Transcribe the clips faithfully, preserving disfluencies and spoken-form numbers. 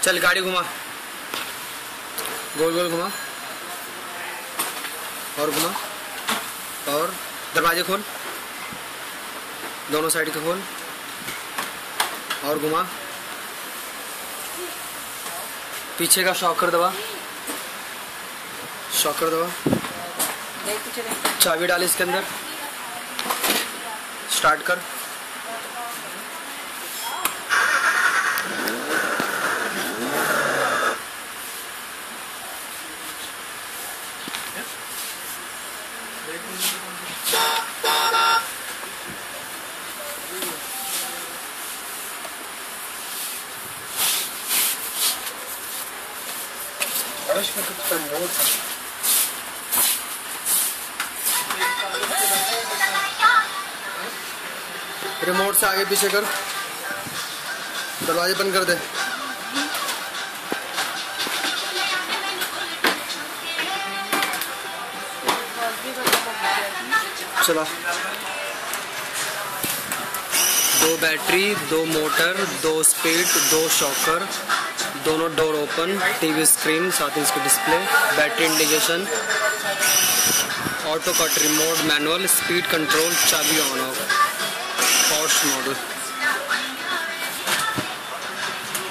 चल गाड़ी घुमा, गोल गोल घुमा और घुमा, और दरवाजे खोल, दोनों साइड के खोल और घुमा, पीछे का शॉकर दबा, शॉकर दबा, चाबी डाल इसके अंदर, स्टार्ट कर। रिमोट से आगे पीछे कर, दरवाजे बंद कर दे। चला, दो बैटरी, दो मोटर, दो स्पीड, दो शॉकर, दोनों डोर ओपन, टीवी स्क्रीन, साथ ही इसकी display, battery indication, auto cut, remote, manual, speed control, चाबी on off, posh model,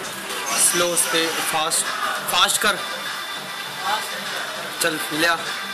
slow speed, fast fast कर, चल ले आ।